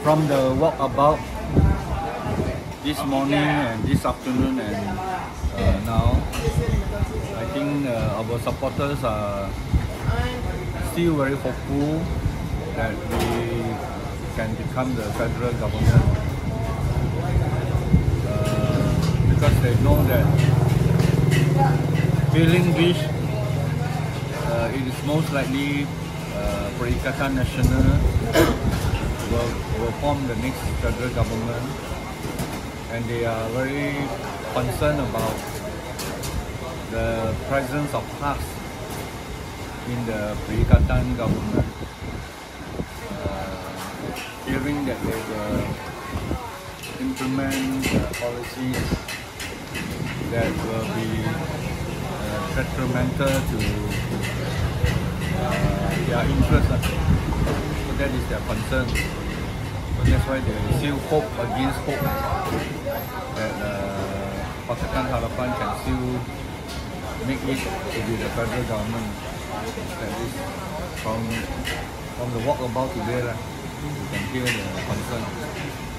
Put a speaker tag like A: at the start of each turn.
A: from the walkabout this morning and this afternoon and now, I think our supporters are still very hopeful that we can become the federal government because they know that failing which it is most likely Perikatan Nasional will form the next federal government, and they are very concerned about the presence of Haks in the Perikatan government, fearing that they will implement policies that will be detrimental to their interests. So that is their concern. So that's why they still hope against hope that Pakatan Harapan can still make it to be the federal government. That is from the walkabout today, you can hear the concern.